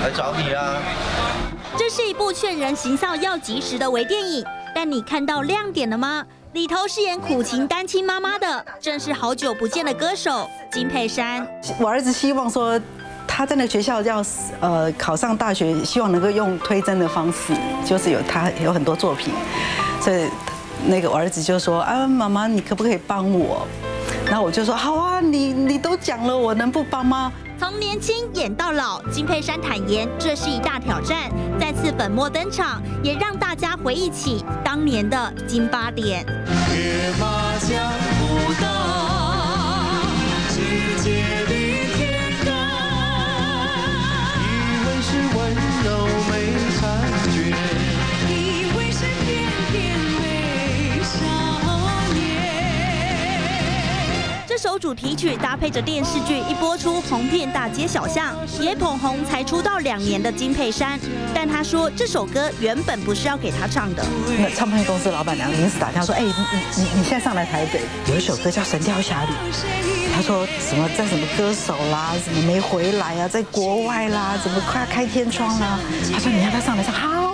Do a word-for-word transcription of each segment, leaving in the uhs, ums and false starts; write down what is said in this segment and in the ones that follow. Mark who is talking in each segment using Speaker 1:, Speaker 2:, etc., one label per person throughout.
Speaker 1: 来找你啊。
Speaker 2: 这是一部劝人行孝要及时的微电影，但你看到亮点了吗？里头饰演苦情单亲妈妈的，正是好久不见的歌手金佩珊。
Speaker 3: 我儿子希望说，他在那个学校要呃考上大学，希望能够用推甄的方式，就是有他有很多作品，所以那个我儿子就说啊，妈妈你可不可以帮我？然后我就说好啊，你你都讲了，我能不帮吗？
Speaker 2: 从年轻演到老，金佩珊坦言这是一大挑战，再次粉墨登场，也让大家回忆起当年的金八点。
Speaker 4: 跃马江湖道，世界的天高，以为是温柔没察觉，以为是翩翩美少年。
Speaker 2: 这首主题曲搭配着电视剧一播出，红遍大街小巷，也捧红才出道两年的金佩珊。但她说这首歌原本不是要给她唱的。
Speaker 3: 那唱片公司老板娘临时打电话说，哎，你你你现在上来台北，有一首歌叫《神雕侠侣》。他说什么在什么歌手啦，什么没回来啊，在国外啦，怎么快要开天窗啦？他说你要不要上来唱？好。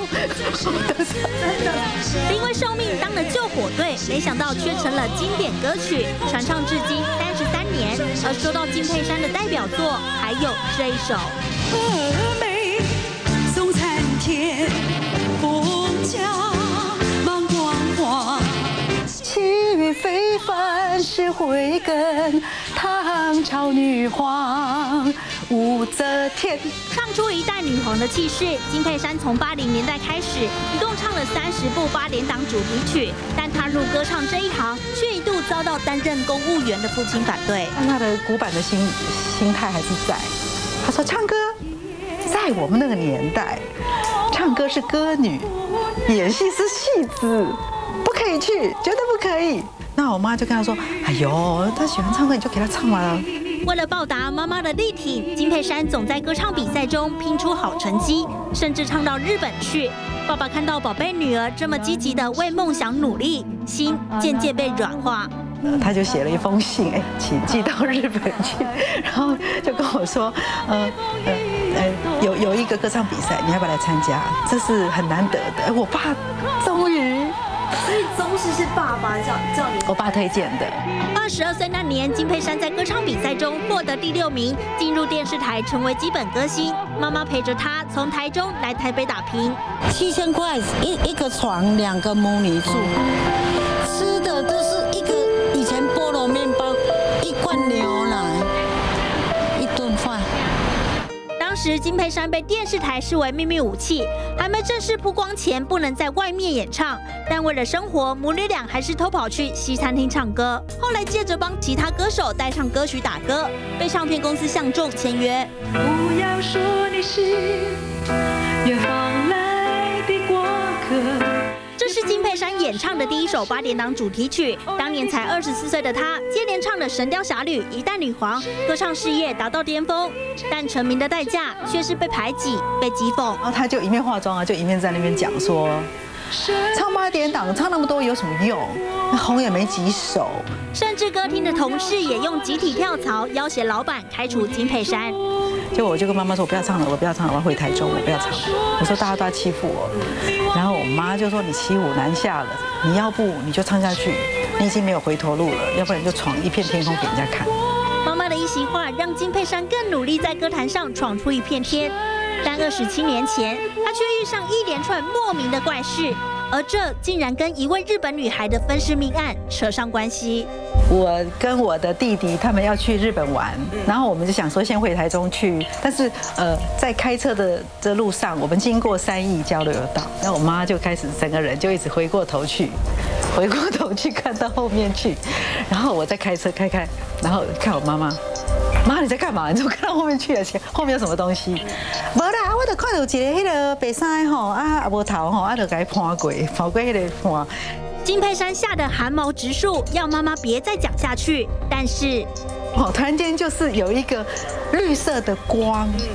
Speaker 2: 因为受命当了救火队，没想到却成了经典歌曲，传唱至今三十三年。而说到金佩珊的代表作，还有这一首。
Speaker 4: 峨眉送参天，凤甲芒光华。
Speaker 3: 气宇非凡是慧根，唐朝女皇武则天。
Speaker 2: 唱出一代女皇的气势，金佩珊从八零年代开始，一共唱了三十部八点档主题曲，但踏入歌唱这一行，却一度遭到担任公务员的父亲反对。
Speaker 3: 但他的古板的心心态还是在。他说唱歌，在我们那个年代，唱歌是歌女，演戏是戏子，不可以去，绝对不可以。那我妈就跟他说：“哎呦，他喜欢唱歌，你就给他唱完了。”
Speaker 2: 为了报答妈妈的力挺，金佩珊总在歌唱比赛中拼出好成绩，甚至唱到日本去。爸爸看到宝贝女儿这么积极的为梦想努力，心渐渐被软化。
Speaker 3: 他就写了一封信，哎，请寄到日本去，然后就跟我说，呃呃呃，有有一个歌唱比赛，你要不要来参加？这是很难得的。哎，我爸终于。
Speaker 5: 所以宗师是爸爸叫叫你，
Speaker 3: 我爸推荐的。
Speaker 2: 二十二岁那年，金佩珊在歌唱比赛中获得第六名，进入电视台成为基本歌星。妈妈陪着她从台中来台北打拼，
Speaker 6: 七千块一一个床，两个母女住，吃的都是一个以前菠萝面包，一罐牛奶，一顿饭。
Speaker 2: 当时金佩珊被电视台视为秘密武器，还没正式曝光前不能在外面演唱。但为了生活，母女俩还是偷跑去西餐厅唱歌。后来借着帮其他歌手带上歌曲打歌，被唱片公司相中签约。
Speaker 4: 不要说你是远方来的过客。
Speaker 2: 这是金佩珊演唱的第一首八点档主题曲。当年才二十四岁的她，接连唱了《神雕侠侣》《一代女皇》，歌唱事业达到巅峰。但成名的代价却是被排挤、被讥讽。
Speaker 3: 然后她就一面化妆啊，就一面在那边讲说，唱八点档唱那么多有什么用？红也没几首。
Speaker 2: 甚至歌厅的同事也用集体跳槽要挟老板开除金佩珊。
Speaker 3: 就我就跟妈妈说，我不要唱了，我不要唱了，我要回台中，我不要唱了。我说大家都在欺负我，然后我妈就说你骑虎难下了，你要不你就唱下去，你已经没有回头路了，要不然你就闯一片天空给人家看。
Speaker 2: 妈妈的一席话让金佩珊更努力在歌坛上闯出一片天，但二十七年前，她却遇上一连串莫名的怪事。而这竟然跟一位日本女孩的分尸命案扯上关系。
Speaker 3: 我跟我的弟弟他们要去日本玩，然后我们就想说先回台中去，但是呃在开车的这路上，我们经过三义交流道，那我妈就开始整个人就一直回过头去，回过头去看到后面去，然后我在开车开开，然后看我妈妈。妈，你在干嘛？你怎么看到后面去了？后面有什么东西？无啦，我就看到一个迄个白衫吼，啊无头吼，啊就给它盘过，盘过迄个盘。
Speaker 2: 金佩珊吓得汗毛直竖，要妈妈别再讲下去。但是，
Speaker 3: 哦，突然间就是有一个绿色的光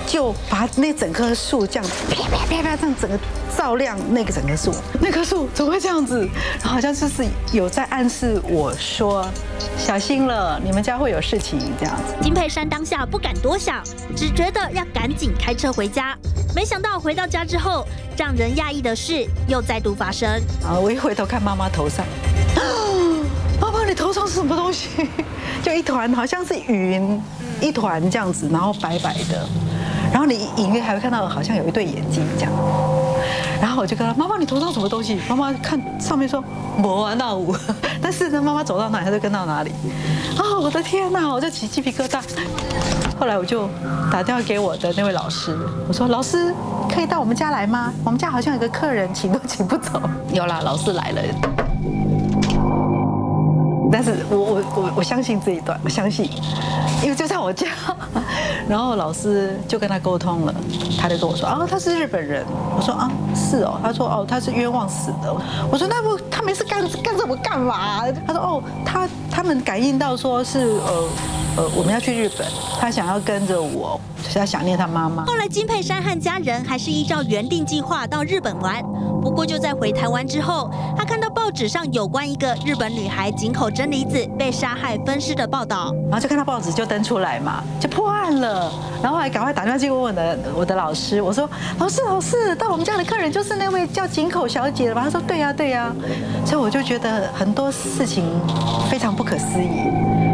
Speaker 3: 就把那整棵树这样啪啪啪啪这样整个照亮那个整棵树，那棵树怎么会这样子？然后好像就是有在暗示我说小心了，你们家会有事情这样子。
Speaker 2: 金佩珊当下不敢多想，只觉得要赶紧开车回家。没想到回到家之后，让人讶异的事又再度发生。
Speaker 3: 然后我一回头看妈妈头上，妈妈你头上是什么东西？就一团好像是云，一团这样子，然后白白的。然后你隐约还会看到好像有一对眼睛这样。然后我就跟她妈妈你头上什么东西？妈妈看上面说没啊那舞，但是呢妈妈走到哪里她就跟到哪里。啊我的天哪，我就起鸡皮疙瘩。后来我就打电话给我的那位老师，我说老师可以到我们家来吗？我们家好像有个客人请都请不走。有啦，老师来了。但是我我我我相信这一段，我相信，因为就在我家。然后老师就跟他沟通了，他就跟我说啊他是日本人。我说啊是哦，他说哦他是冤枉死的。我说那不他没事干干这么干嘛？他说哦他他们感应到说是呃。呃，我们要去日本，他想要跟着我，他想念他妈妈。
Speaker 2: 后来金佩珊和家人还是依照原定计划到日本玩，不过就在回台湾之后，他看到报纸上有关一个日本女孩井口真理子被杀害分尸的报道，
Speaker 3: 然后就看到报纸就登出来嘛，就破案了。然后后来赶快打电话去问我的我的老师，我说老师老师，到我们家的客人就是那位叫井口小姐的吧？他说对呀对呀，所以我就觉得很多事情非常不可思议。